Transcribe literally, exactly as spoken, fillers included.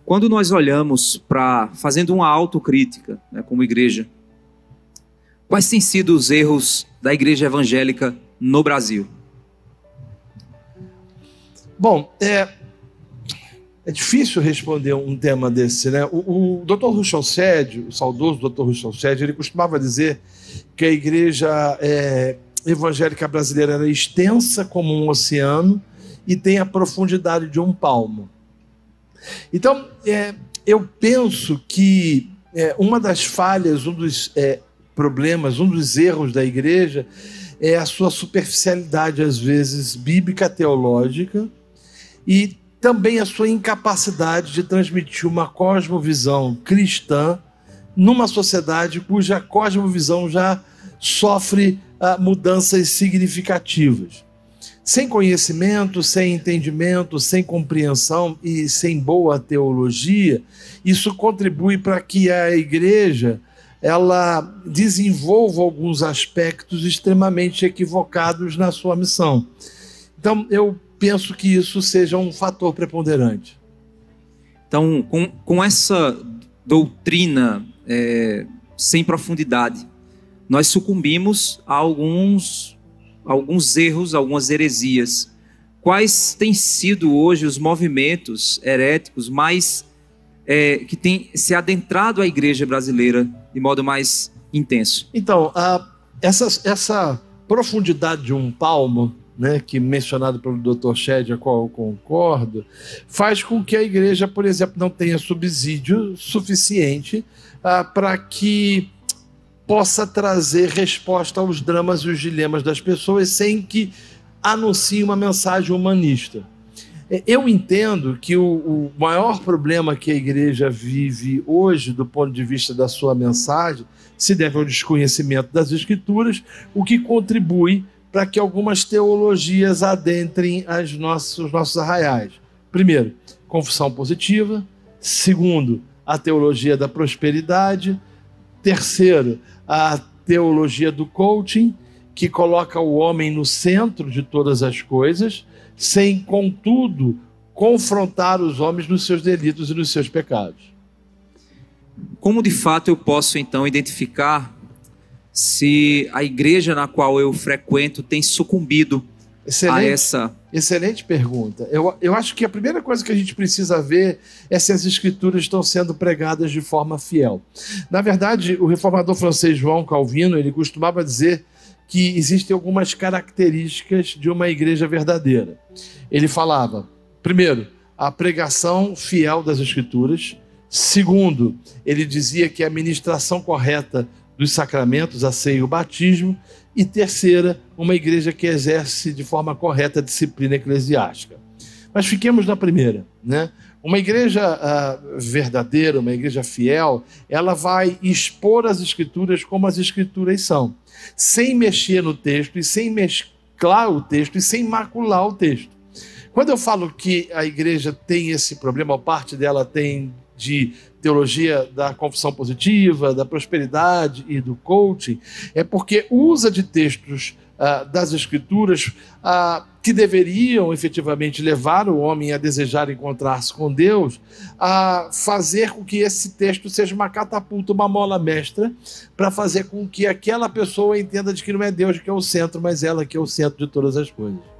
quando nós olhamos para, fazendo uma autocrítica, né, como igreja, quais têm sido os erros da igreja evangélica no Brasil? Bom, é, é difícil responder um tema desse, né? O, o doutor Russell Shedd, o saudoso doutor Russell Shedd, ele costumava dizer que a igreja é, evangélica brasileira era extensa como um oceano e tem a profundidade de um palmo. Então, é, eu penso que é, uma das falhas, um dos é, problemas, um dos erros da igreja é a sua superficialidade, às vezes, bíblica, teológica, e também a sua incapacidade de transmitir uma cosmovisão cristã numa sociedade cuja cosmovisão já sofre ah, mudanças significativas. Sem conhecimento, sem entendimento, sem compreensão e sem boa teologia, isso contribui para que a igreja ela desenvolva alguns aspectos extremamente equivocados na sua missão. Então, eu penso que isso seja um fator preponderante. Então, com, com essa doutrina é, sem profundidade, nós sucumbimos a alguns, alguns erros, algumas heresias. Quais têm sido hoje os movimentos heréticos mais é, que têm se adentrado à igreja brasileira de modo mais intenso? Então, a, essa, essa profundidade de um palmo, né, que mencionado pelo doutor Shedd, a qual eu concordo, faz com que a igreja, por exemplo, não tenha subsídio suficiente ah, para que possa trazer resposta aos dramas e os dilemas das pessoas sem que anuncie uma mensagem humanista. Eu entendo que o, o maior problema que a igreja vive hoje, do ponto de vista da sua mensagem, se deve ao desconhecimento das Escrituras, o que contribui para que algumas teologias adentrem as nossas, os nossos arraiais. Primeiro, confissão positiva. Segundo, a teologia da prosperidade. Terceiro, a teologia do coaching, que coloca o homem no centro de todas as coisas, sem, contudo, confrontar os homens nos seus delitos e nos seus pecados. Como, de fato, eu posso, então, identificar se a igreja na qual eu frequento tem sucumbido excelente, a essa... Excelente pergunta. Eu, eu acho que a primeira coisa que a gente precisa ver é se as escrituras estão sendo pregadas de forma fiel. Na verdade, o reformador francês João Calvino, ele costumava dizer que existem algumas características de uma igreja verdadeira. Ele falava, primeiro, a pregação fiel das escrituras. Segundo, ele dizia que a ministração correta dos sacramentos, a ceia e o batismo. E terceira, uma igreja que exerce de forma correta a disciplina eclesiástica. Mas fiquemos na primeira, né? Uma igreja uh, verdadeira, uma igreja fiel, ela vai expor as escrituras como as escrituras são, sem mexer no texto e sem mesclar o texto e sem macular o texto. Quando eu falo que a igreja tem esse problema, ou parte dela tem de teologia da confissão positiva, da prosperidade e do coaching, é porque usa de textos ah, das Escrituras ah, que deveriam efetivamente levar o homem a desejar encontrar-se com Deus, a fazer com que esse texto seja uma catapulta, uma mola mestra, para fazer com que aquela pessoa entenda de que não é Deus que é o centro, mas ela que é o centro de todas as coisas.